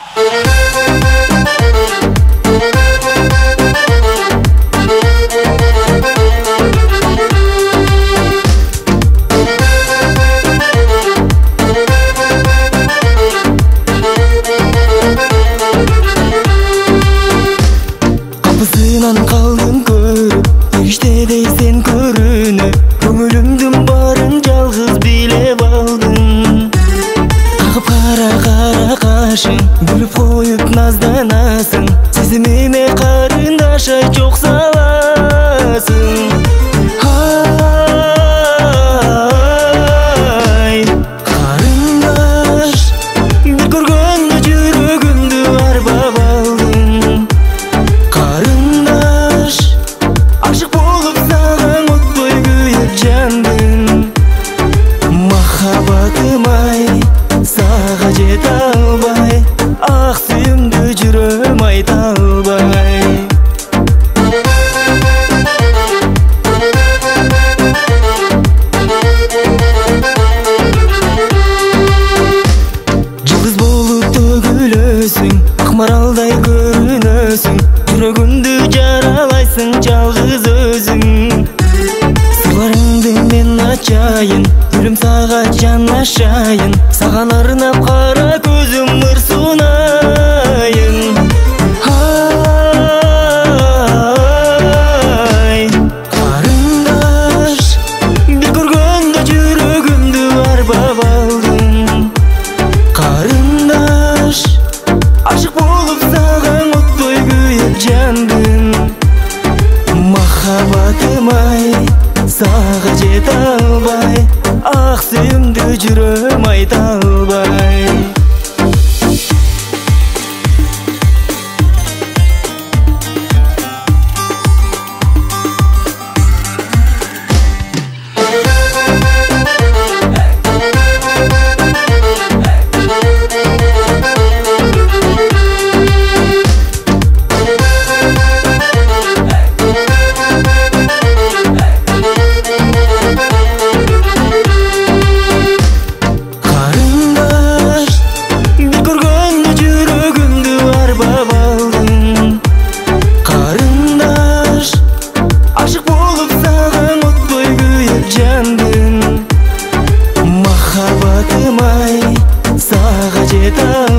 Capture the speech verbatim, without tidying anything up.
Kapısынан kaldım görüp, işte değilsen körünü. Köngülümdün barın жалгыз bilep aldın. Takıp kara kara kaşın, gülüp koyup nazdanasın. Сезимиме карындаш ай çok salasın. Ay karındaş, bir көргөндө жүрөгүмдү арбап алдың. Карындаш, ашык болуп сага оттой күйүп жандым. Махаббатым ай, сага жете албай, ак сүйүмдү жүрөм айта албай. Жылдыз болуп төгүлөсүң, ак маралдай көрүнөсүң. Жүрөгүмдү жаралайсың жалгыз өзүң. Сырларыңды мен ачайын, гүлүм сага жанашайын. Сага арнап кара көзүм ырсунайын. Ай карындаш, бир көргөндө жүрөгүмдү арбап алдың. Карындаш, ашык болуп сага оттой күйүп жандым. Махаббатым ай, сага жете албай, ак сүйүмдү жүрөм айта албай. Махаббатым ай, сага жете